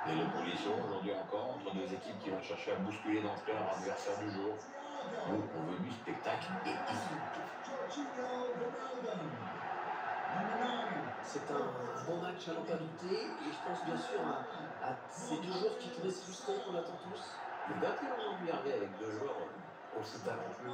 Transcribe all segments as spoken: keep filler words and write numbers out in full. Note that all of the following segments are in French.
Et l'opposition aujourd'hui encore entre deux équipes qui vont chercher à bousculer d'entrée leur adversaire du jour. Nous, on veut du spectacle et ici. C'est un, un bon match à n'en pas douter et je pense bien sûr à, à ces deux joueurs qui pourraient se frustrer qu'on attend tous. Le gars qui va aujourd'hui arriver avec deux joueurs aussi talentueux.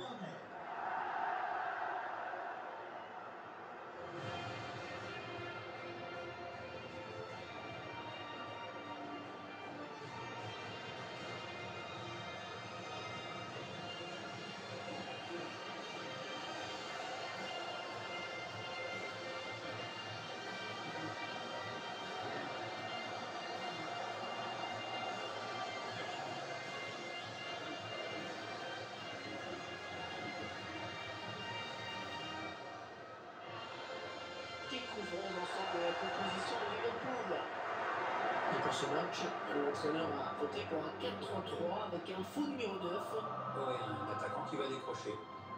Découvrons l'ensemble de la composition de Liverpool. Et pour ce match, l'entraîneur a opté pour un quatre trois trois avec un faux numéro neuf. Oui, un attaquant qui va décrocher.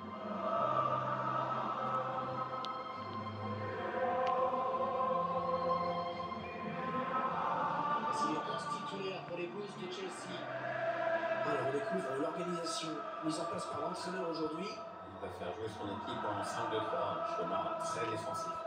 C'est le onze titulaire pour les Blues de Chelsea. Alors on découvre l'organisation mise en place par l'entraîneur aujourd'hui. Il va faire jouer son équipe en cinq deux trois, un schéma très défensif.